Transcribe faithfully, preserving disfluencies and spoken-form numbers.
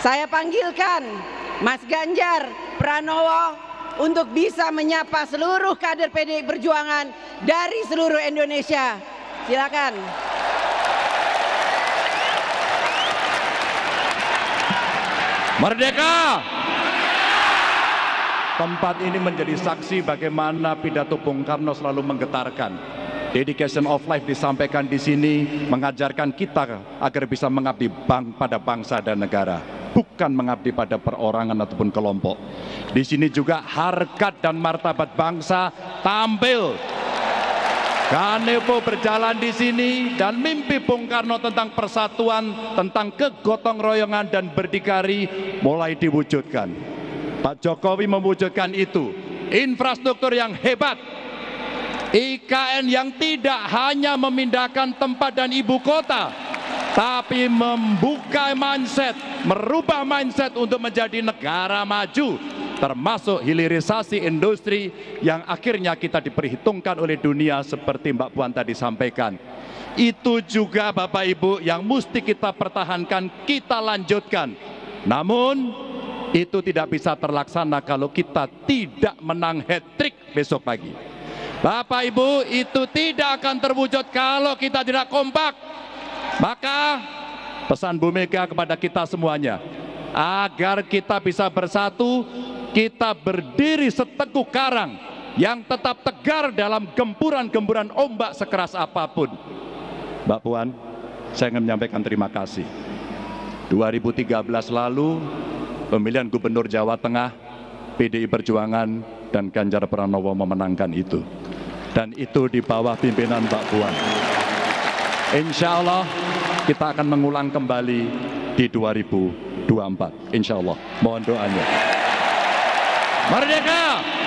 Saya panggilkan Mas Ganjar Pranowo untuk bisa menyapa seluruh kader P D I Perjuangan dari seluruh Indonesia. Silakan. Merdeka! Tempat ini menjadi saksi bagaimana pidato Bung Karno selalu menggetarkan. Dedication of life disampaikan di sini, mengajarkan kita agar bisa mengabdi bang pada bangsa dan negara, bukan mengabdi pada perorangan ataupun kelompok. Di sini juga harkat dan martabat bangsa tampil. Kanepo berjalan di sini dan mimpi Bung Karno tentang persatuan, tentang kegotong royongan dan berdikari mulai diwujudkan. Pak Jokowi mewujudkan itu. Infrastruktur yang hebat, I K N yang tidak hanya memindahkan tempat dan ibu kota, tapi membuka mindset, merubah mindset untuk menjadi negara maju, termasuk hilirisasi industri yang akhirnya kita diperhitungkan oleh dunia seperti Mbak Puan tadi sampaikan. Itu juga Bapak Ibu yang mesti kita pertahankan, kita lanjutkan. Namun itu tidak bisa terlaksana kalau kita tidak menang hat-trick besok pagi. Bapak Ibu, itu tidak akan terwujud kalau kita tidak kompak. Maka pesan Bu Mega kepada kita semuanya, agar kita bisa bersatu, kita berdiri seteguh karang yang tetap tegar dalam gempuran-gempuran ombak sekeras apapun. Mbak Puan, saya ingin menyampaikan terima kasih. dua ribu tiga belas lalu, pemilihan Gubernur Jawa Tengah, P D I Perjuangan dan Ganjar Pranowo memenangkan itu. Dan itu di bawah pimpinan Mbak Puan. Insya Allah kita akan mengulang kembali di dua ribu dua puluh empat. Insya Allah. Mohon doanya. Merdeka!